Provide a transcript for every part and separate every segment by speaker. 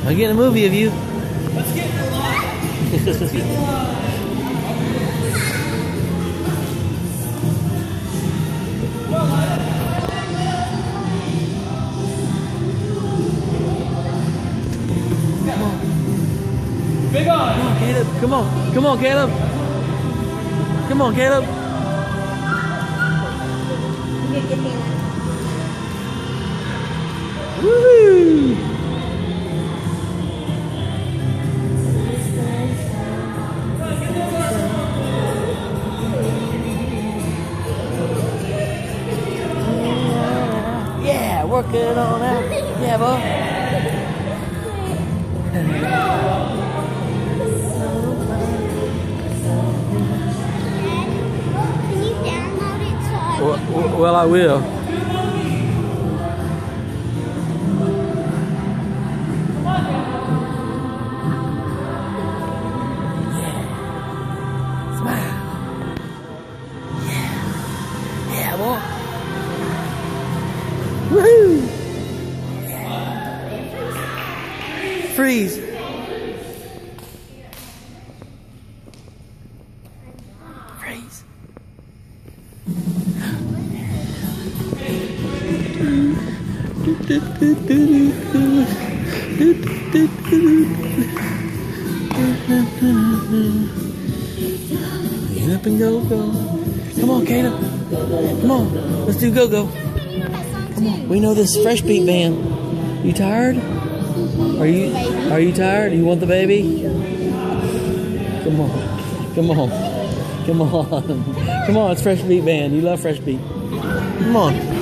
Speaker 1: I'm getting a movie of you.
Speaker 2: Let's get alive. Let's get alive. Big on.
Speaker 1: Come on, Caleb. Come on. Come on, Caleb. Come on, Caleb. Woo! Yeah, work it on out. Yeah, boy. Well, I will. Yeah. Smile. Yeah. Yeah, boy. Woohoo! Yeah. Freeze. Freeze. Get up and go. Come on, Caleb. Come on. Let's do go. Come on. We know this Fresh Beat band. You tired? Are you tired? You want the baby? Come on. Come on, it's Fresh Beat band. You love Fresh Beat. Come on.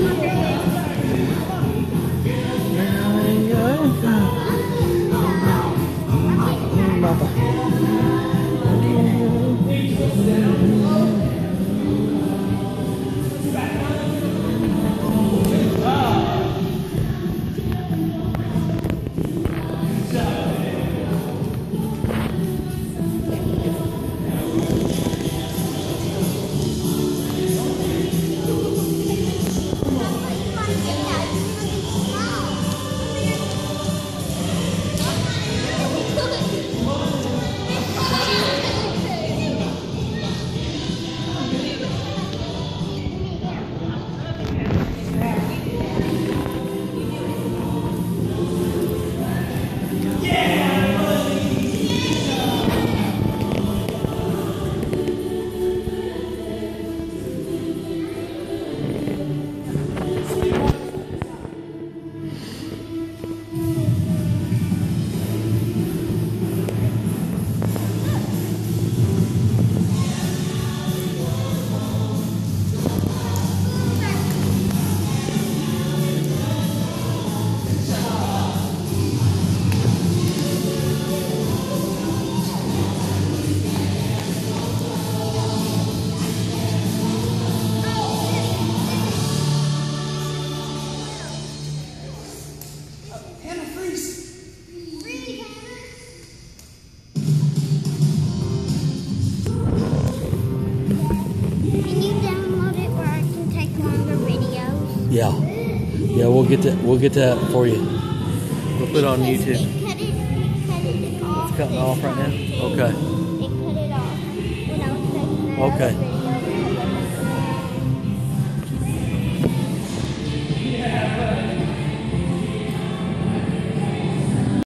Speaker 1: Yeah, we'll get that for you. We'll put it on YouTube.
Speaker 3: Cut it off.
Speaker 1: It's cutting off right now. Okay.
Speaker 3: It cut it off when I was taking that
Speaker 1: Okay.
Speaker 3: other